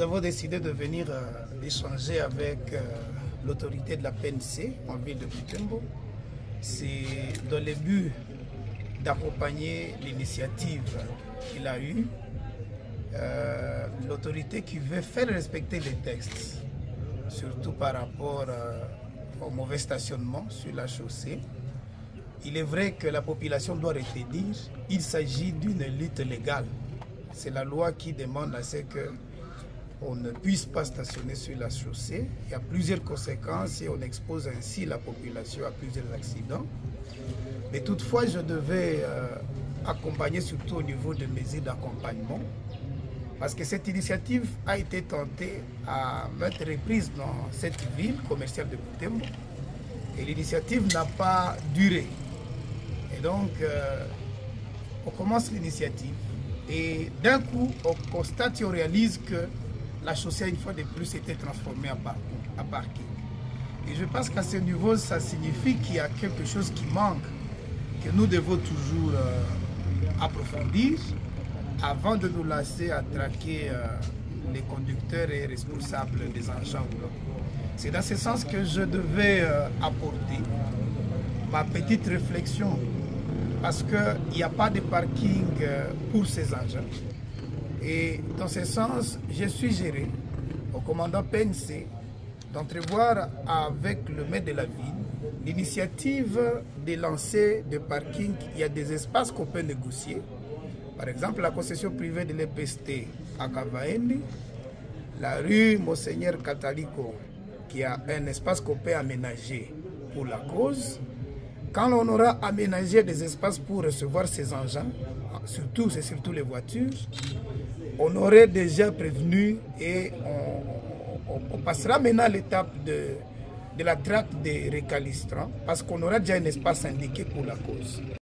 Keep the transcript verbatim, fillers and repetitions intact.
nous avons décidé de venir euh, échanger avec euh, l'autorité de la P N C en ville de Butembo. C'est dans le but d'accompagner l'initiative qu'il a eue. Euh, l'autorité qui veut faire respecter les textes, surtout par rapport euh, au mauvais stationnement sur la chaussée. Il est vrai que la population doit retenir, il s'agit d'une lutte légale. C'est la loi qui demande à ce que on ne puisse pas stationner sur la chaussée. Il y a plusieurs conséquences et on expose ainsi la population à plusieurs accidents. Mais toutefois, je devais euh, accompagner surtout au niveau de mesures d'accompagnement, parce que cette initiative a été tentée à maintes reprises dans cette ville commerciale de Butembo et l'initiative n'a pas duré. Et donc, euh, on commence l'initiative et d'un coup, on constate et on réalise que la chaussée, une fois de plus, était transformée en parking. Et je pense qu'à ce niveau, ça signifie qu'il y a quelque chose qui manque, que nous devons toujours euh, approfondir avant de nous lancer à traquer euh, les conducteurs et responsables des engins. C'est dans ce sens que je devais euh, apporter ma petite réflexion, parce qu'il n'y a pas de parking euh, pour ces engins. Et dans ce sens, je suis géré au commandant P N C d'entrevoir avec le maire de la ville l'initiative de lancer des parkings. Il y a des espaces qu'on peut négocier. Par exemple, la concession privée de l'E P S T à Kavaendi, la rue Monseigneur Catalico, qui a un espace qu'on peut aménager pour la cause. Quand on aura aménagé des espaces pour recevoir ces engins, surtout, c'est surtout les voitures, on aurait déjà prévenu et on, on, on passera maintenant à l'étape de, de la traque des récalistrants, parce qu'on aura déjà un espace indiqué pour la cause.